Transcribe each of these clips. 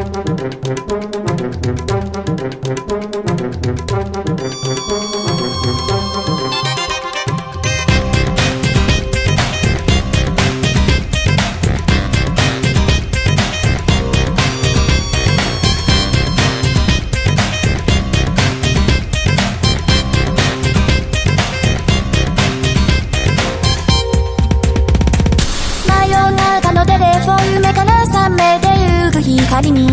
夢から覚めてゆく光に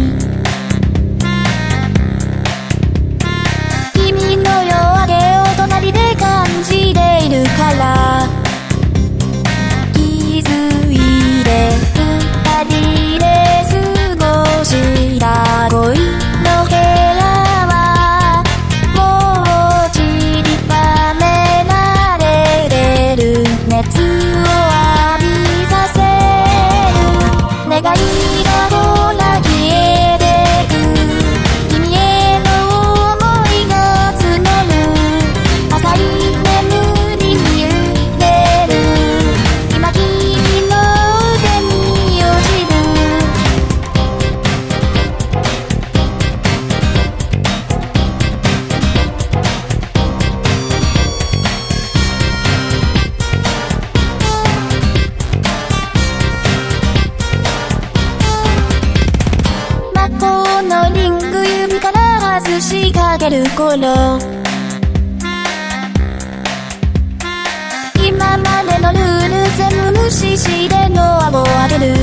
君の夜明けを隣で感じているから気づいて二人で過ごした恋の部屋はもう散りばめられてる熱を浴びさせ願いがほら消えてく君への想いが募る浅い眠りに揺れる今君の腕に落ちるこのリング指から外しかける頃今までのルール全部無視してドアを開ける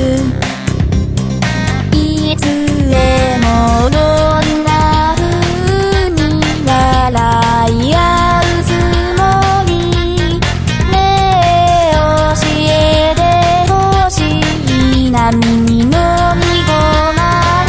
いつへもどんな風に笑い合うつもりねえ教えてほしい波に飲み込ま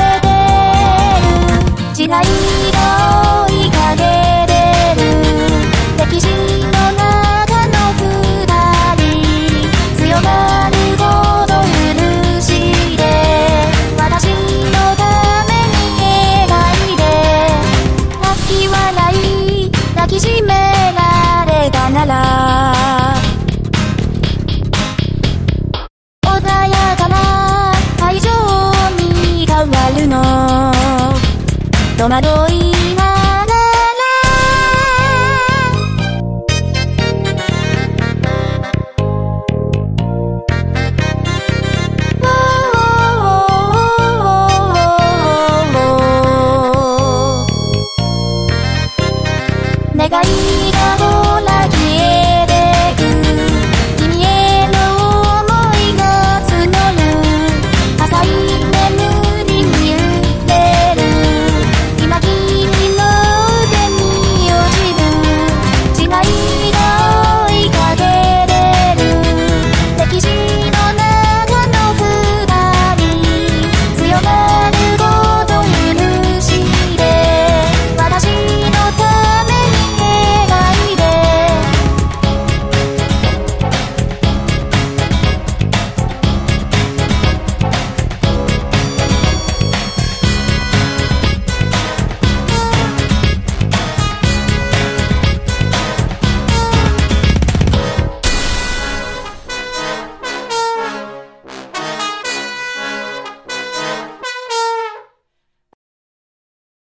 時代が追いかけてる歴史の中の二人強がるほど許して私のために描いて泣き笑い抱きしめられたなら穏やかな愛情に変わるの戸惑いが